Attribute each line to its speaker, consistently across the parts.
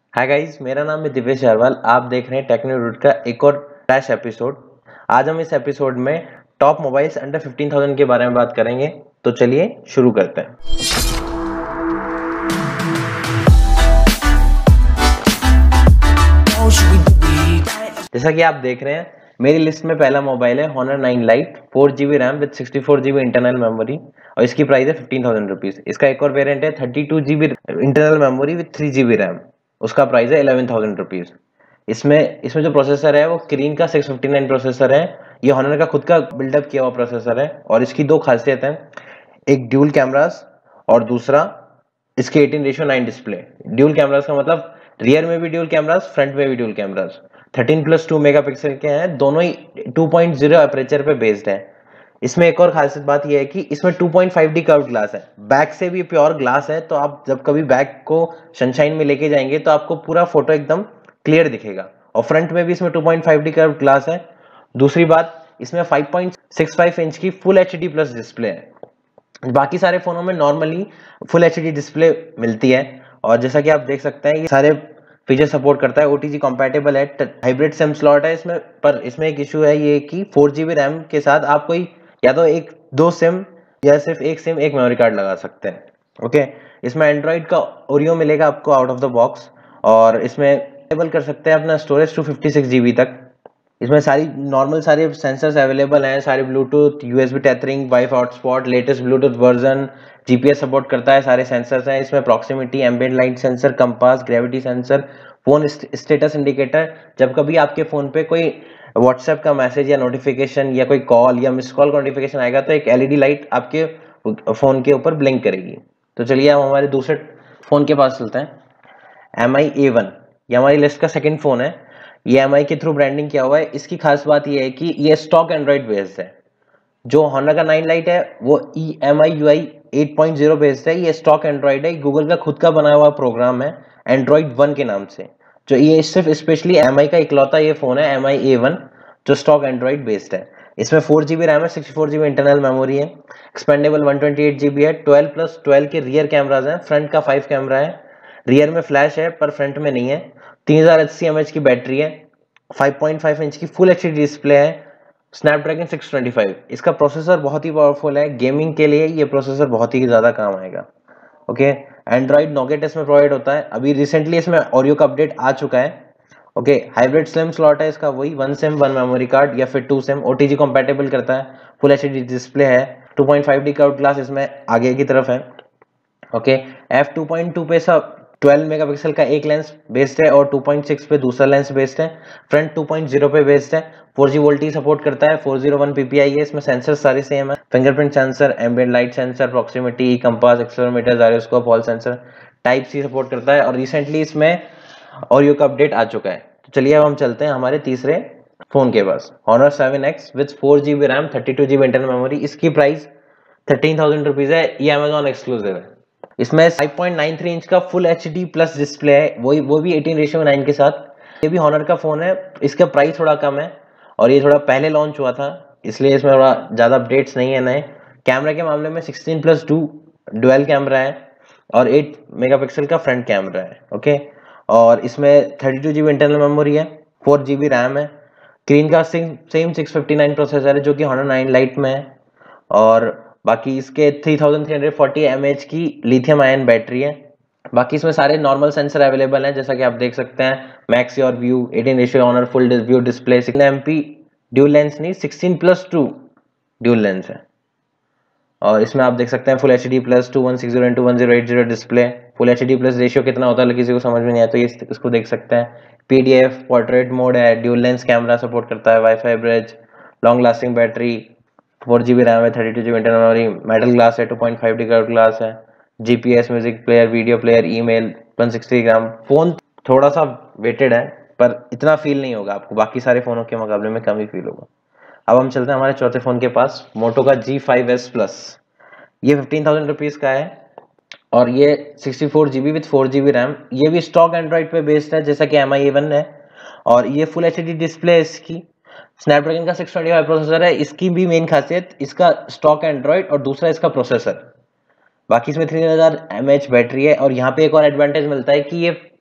Speaker 1: Hi guys, मेरा नाम है दिवेश अग्रवाल। आप देख रहे हैं टेक्नो रूट का एक और फ्लैश एपिसोड। आज हम इस एपिसोड में टॉप मोबाइल्स अंडर 15,000 के बारे में बात करेंगे। तो चलिए शुरू करते हैं। जैसा कि आप देख रहे हैं, मेरी लिस्ट में पहला मोबाइल है Honor 9 Lite 4GB RAM with 64GB internal memory और इसकी प्राइस है 15,000 रुपीज। इसका एक और वेरिएंट है 32GB internal memory with 3GB RAM, उसका प्राइस है 11,000 रुपीज। इसमें इसमें जो प्रोसेसर है वो क्रीन का 659 प्रोसेसर है। ये Honor का खुद का बिल्डअप किया हुआ प्रोसेसर है और इसकी दो खासियत है, एक ड्यूल कैमरास और दूसरा इसके 18:9 डिस्प्ले। ड्यूल कैमरास का मतलब रियर में भी ड्यूल कैमरास, फ्रंट में भी ड्यूल कैमरास। 13+2 मेगापिक्सल के हैं, दोनों ही 2.0 अपर्चर पे बेस्ड है। इसमें एक और खासियत बात यह है कि इसमें 2.5D कर्व ग्लास है, बैक से भी प्योर ग्लास है। तो आप जब कभी बैक को सनशाइन में लेके जाएंगे तो आपको पूरा फोटो एकदम क्लियर दिखेगा। और फ्रंट में भी इसमें 2.5D कर्व ग्लास है। दूसरी बात, इसमें 5.65 इंच की फुल एचडी प्लस डिस्प्ले है। बाकी सारे फोनों में नॉर्मली फुल एचडी डिस्प्ले मिलती है और जैसा कि आप देख सकते हैं ये सारे फीचर सपोर्ट करता है। ओटीजी कंपैटिबल है, हाइब्रिड सिम स्लॉट है इसमें। पर इसमें एक इशू है ये कि 4GB रैम के साथ आप कोई या तो एक दो सिम या सिर्फ एक सिम एक मेमोरी कार्ड लगा सकते हैं। ओके, इसमें एंड्रॉइड का ओरियो मिलेगा आपको आउट ऑफ द बॉक्स और इसमें एनेबल कर सकते हैं अपना स्टोरेज 256GB तक। इसमें सारी नॉर्मल सारे सेंसर्स अवेलेबल हैं, सारे Bluetooth, USB tethering, WiFi hotspot, latest Bluetooth version, GPS support करता है, सारे सेंसर्स हैं इसमें। Proximity, ambient light sensor, compass, gravity sensor, phone status indicator. जब कभी आपके फोन पे कोई व्हाट्सएप का मैसेज या नोटिफिकेशन या कोई कॉल या मिस कॉल नोटिफिकेशन आएगा तो एक एलईडी लाइट आपके फोन के ऊपर ब्लिंक करेगी। तो चलिए अब हमारे दूसरे फोन के पास चलते हैं। MI A1, ये हमारी लिस्ट का सेकंड फोन है। ये MI के थ्रू ब्रांडिंग किया हुआ है। इसकी खास बात ये है कि ये स्टॉक एंड्रॉइड बेस्ड है। जो Honor का 9 Lite है वो MI UI 8.0 बेस्ड है। ये स्टॉक एंड्रॉइड है, गूगल का खुद का बनाया हुआ प्रोग्राम है एंड्रॉइड 1 के नाम से। जो ये सिर्फ स्पेशली MI का इकलौता ये फोन है MI A1 जो स्टॉक एंड्रॉइड बेस्ड है। इसमें 4GB रैम है, 64GB इंटरनल मेमोरी है, एक्सपेंडेबल 128GB है, 12+12 के रियर कैमराज हैं, फ्रंट का 5 कैमरा है, रियर में फ्लैश है पर फ्रंट में नहीं है, 3080 mAh की बैटरी है, 5.5 इंच की फुल एचडी डिस्प्ले है, स्नैपड्रैगन 625। इसका प्रोसेसर बहुत ही पावरफुल है, गेमिंग के लिए ये प्रोसेसर बहुत ही ज्यादा काम आएगा। ओके, एंड्रॉइड नोगेट इसमें प्रोवाइड होता है। अभी रिसेंटली इसमें ओरियो का अपडेट आ चुका है। ओके, हाइब्रिड स्लिम स्लॉट है इसका, वही 1 सिम 1 मेमोरी कार्ड या फिर 2 सिम। ओटीजी कंपैटिबल करता है, फुल एचडी डिस्प्ले है, 2.5D कर्व ग्लास इसमें आगे की तरफ है। ओके, f2.2 पे सब 12 मेगापिक्सल का एक लेंस बेस्ड है और 2.6 पे दूसरा लेंस बेस्ड है। फ्रंट 2.0 पे बेस्ड है, 4G वोल्टी सपोर्ट करता है, 401 PPI है। इसमें सेंसर सारे सेम है, fingerprint sensor, ambient light sensor, proximity, compass, accelerometer, gyroscope, hall sensor, type C support करता है और रिसेंटली इसमें ओरियो का अपडेट आ चुका है। तो चलिए अब हम चलते हैं हमारे तीसरे फोन के पास, Honor 7X with 4GB RAM 32GB internal memory. इसकी प्राइस 13,000 रुपीज है, ये अमेजॉन एक्सक्लूसिव है। इसमें 5.93 इंच का फुल एचडी प्लस डिस्प्ले है, वो भी 18:9 के साथ। ये भी Honor का फोन है, इसका प्राइस थोड़ा कम है और ये थोड़ा पहले लॉन्च हुआ था इसलिए इसमें थोड़ा ज्यादा अपडेट्स नहीं है नए। कैमरा के मामले में 16+2 डुअल कैमरा है और 8 मेगापिक्सल का फ्रंट कैमरा है। ओके, और इसमें 32GB इंटरनल मेमोरी है, 4GB रैम है, स्क्रीन का सेम 659 प्रोसेसर है जो कि Honor 9 Lite में है और बाकी इसके 3340 mAh की लिथियम आयन बैटरी है। बाकी इसमें सारे नॉर्मल सेंसर अवेलेबल हैं जैसा कि आप देख सकते हैं, max your view, 18:1 Honor full view display, 16MP dual lens नहीं 16+2 ड्यूल लेंस है। और इसमें आप देख सकते हैं full HD plus 2160x1080 display. Full HD plus ratio कितना होता है किसी को समझ में नहीं आया तो ये इसको देख सकते हैं। पीडीएफ पोर्ट्रेट मोड है, ड्यूल लेंस कैमरा सपोर्ट करता है, WiFi bridge, long lasting battery, 4GB RAM है, 32GB internal memory, metal glass है, 2.5D कर्व ग्लास है, GPS, music player, video player, email, 160 gram. Phone थोड़ा सा वेटेड है पर इतना फील नहीं होगा आपको, बाकी सारे फोनों के मुकाबले में कम ही फील होगा। अब हम चलते हैं हमारे चौथे फोन के पास, मोटो का G5s Plus। ये 15,000 रुपीज का है और ये 64GB विद 4GB रैम। ये भी स्टॉक एंड्रॉइड पे बेस्ड है जैसा कि MI A1 है और ये फुल एचडी डिस्प्ले है इसकी। स्नैपड्रैगन का 625 प्रोसेसर है। इसकी भी मेन खासियत इसका स्टॉक एंड्रॉइड और दूसरा इसका प्रोसेसर। बाकी इसमें 3000 mAh बैटरी है और यहाँ पे एक और एडवांटेज मिलता है कि ये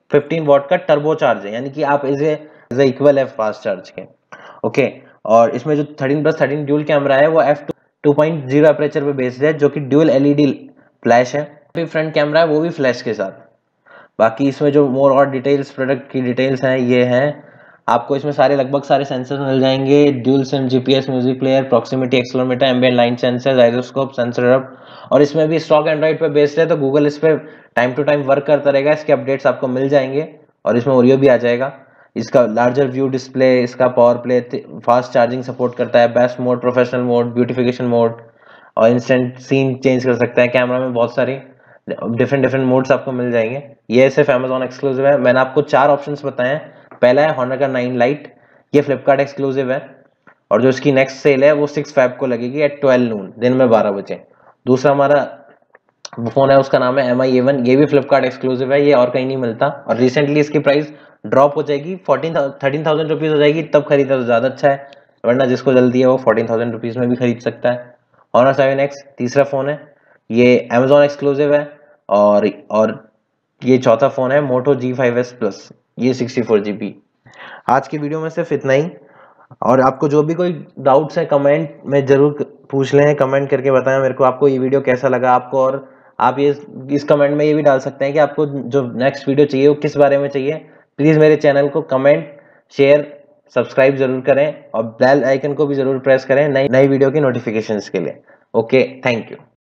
Speaker 1: 15 वॉट का टर्बो चार्ज है, यानी कि आप इसे इक्वल है फास्ट चार्ज के। ओके, और इसमें जो 13+13 ड्यूल कैमरा है वो f2.0 अपर्चर पे बेस्ड है, जो कि ड्यूल एलईडी फ्लैश है। फ्रंट कैमरा है वो भी फ्लैश के साथ। बाकी इसमें जो मोर और डिटेल्स, प्रोडक्ट की डिटेल्स हैं ये हैं। आपको इसमें सारे लगभग सारे सेंसर्स मिल जाएंगे, dual SIM, GPS, music player, proximity accelerometer, ambient line sensor, gyroscope, sensor hub, और इसमें भी स्टॉक एंड्रॉइड पे बेस्ड है, तो गूगल इस पे टाइम टू टाइम वर्क करता रहेगा, इसके अपडेट्स आपको मिल जाएंगे, और इसमें ओरियो भी आ जाएगा। इसका लार्जर व्यू डिस्प्ले, इसका power play, fast charging support करता है, best mode, professional mode, beautification mode, और इंस्टेंट सीन चेंज कर सकता है। कैमरा में बहुत सारी डिफरेंट डिफरेंट मोड्स आपको मिल जाएंगे। ये सिर्फ Amazon एक्सक्लूसिव है। मैंने आपको 4 ऑप्शंस बताए हैं। पहला है Honor का 9 Lite, ये फ्लिपकार्ट एक्सक्लूसिव है, और जो इसकी नेक्स्ट सेल है वो 6 Feb को लगेगी एट 12 नून, दिन में 12 बजे। दूसरा हमारा फोन है, उसका नाम है MI A1, ये भी फ्लिपकार्ट एक्सक्लूसिव है, ये और कहीं नहीं मिलता, और रिसेंटली इसकी प्राइस ड्रॉप हो जाएगी, 13,000 रुपीज हो जाएगी, तब खरीदा तो ज्यादा अच्छा है, वरना जिसको जल्दी है वो 14,000 रुपीज में भी खरीद सकता है। Honor 7X तीसरा फोन है, ये Amazon एक्सक्लूसिव है, और ये चौथा फोन है Moto G5s Plus, ये 64 GB। आज की वीडियो में सिर्फ इतना ही, और आपको जो भी कोई डाउट्स है कमेंट में जरूर पूछ लें, कमेंट करके बताएं मेरे को आपको ये वीडियो कैसा लगा आपको, और आप ये इस कमेंट में ये भी डाल सकते हैं कि आपको जो नेक्स्ट वीडियो चाहिए वो किस बारे में चाहिए। प्लीज मेरे चैनल को कमेंट, शेयर, सब्सक्राइब जरूर करें, और बेल आइकन को भी जरूर प्रेस करें नई वीडियो की नोटिफिकेशंस के लिए। Okay, thank you.